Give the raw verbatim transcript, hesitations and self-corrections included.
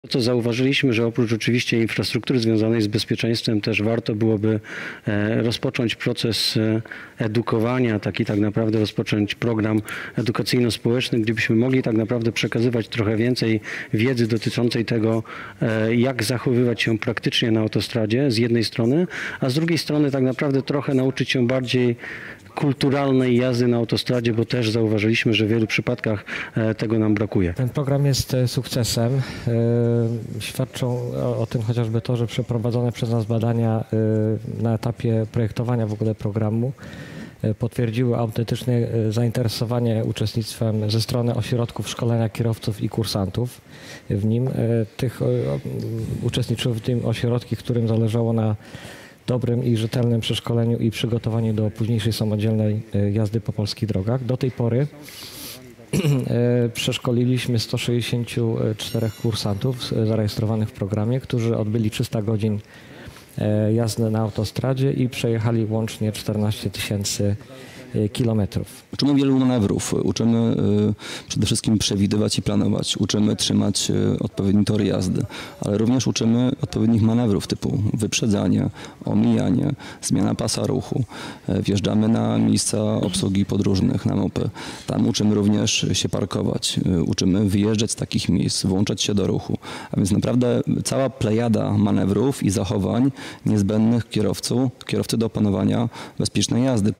To, co zauważyliśmy, że oprócz oczywiście infrastruktury związanej z bezpieczeństwem też warto byłoby rozpocząć proces edukowania, taki tak naprawdę rozpocząć program edukacyjno-społeczny, gdzie byśmy mogli tak naprawdę przekazywać trochę więcej wiedzy dotyczącej tego, jak zachowywać się praktycznie na autostradzie z jednej strony, a z drugiej strony tak naprawdę trochę nauczyć się bardziej kulturalnej jazdy na autostradzie, bo też zauważyliśmy, że w wielu przypadkach tego nam brakuje. Ten program jest sukcesem. Świadczą o tym chociażby to, że przeprowadzone przez nas badania na etapie projektowania w ogóle programu potwierdziły autentyczne zainteresowanie uczestnictwem ze strony ośrodków szkolenia kierowców i kursantów w nim. Tych uczestniczyły w tym ośrodki, którym zależało na dobrym i rzetelnym przeszkoleniu i przygotowaniu do późniejszej samodzielnej jazdy po polskich drogach. Do tej pory przeszkoliliśmy sto sześćdziesiąt cztery kursantów zarejestrowanych w programie, którzy odbyli trzysta godzin jazdy na autostradzie i przejechali łącznie czternaście tysięcy kilometrów. Uczymy wielu manewrów, uczymy przede wszystkim przewidywać i planować, uczymy trzymać odpowiedni tor jazdy, ale również uczymy odpowiednich manewrów typu wyprzedzanie, omijanie, zmiana pasa ruchu. Wjeżdżamy na miejsca obsługi podróżnych, na mopy. Tam uczymy również się parkować, uczymy wyjeżdżać z takich miejsc, włączać się do ruchu. A więc naprawdę cała plejada manewrów i zachowań niezbędnych kierowcu, kierowcy do opanowania bezpiecznej jazdy.